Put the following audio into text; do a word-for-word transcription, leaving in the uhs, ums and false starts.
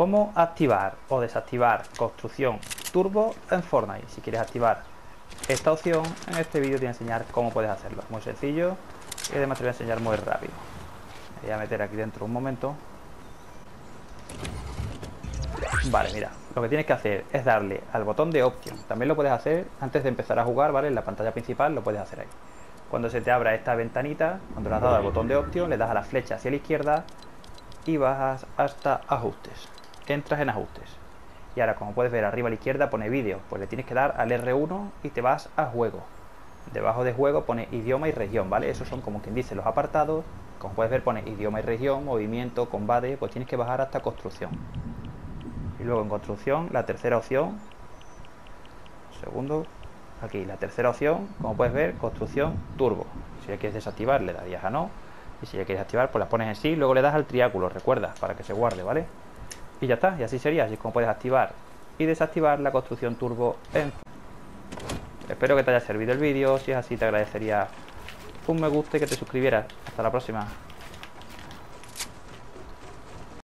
cómo activar o desactivar construcción turbo en Fortnite. Si quieres activar esta opción, en este vídeo te voy a enseñar cómo puedes hacerlo. Muy sencillo y además te voy a enseñar muy rápido. Me voy a meter aquí dentro un momento. Vale, mira, lo que tienes que hacer es darle al botón de Option. También lo puedes hacer antes de empezar a jugar, ¿vale? En la pantalla principal lo puedes hacer ahí. Cuando se te abra esta ventanita, cuando le has dado al botón de Option, le das a la flecha hacia la izquierda y bajas hasta Ajustes. Entras en Ajustes. Y ahora, como puedes ver arriba a la izquierda pone Vídeo, pues le tienes que dar al erre uno y te vas a Juego. Debajo de Juego pone Idioma y Región, ¿vale? Esos son, como quien dice, los apartados. Como puedes ver pone Idioma y Región, Movimiento, Combate, pues tienes que bajar hasta Construcción. Y luego en Construcción, la tercera opción, segundo, aquí la tercera opción, como puedes ver, Construcción Turbo. Si la quieres desactivar, le darías a No. Y si la quieres activar, pues la pones en sí, luego le das al triángulo, recuerda, para que se guarde, ¿vale? Y ya está, y así sería, así es como puedes activar y desactivar la construcción turbo en... Espero que te haya servido el vídeo, si es así te agradecería un me gusta y que te suscribieras. Hasta la próxima.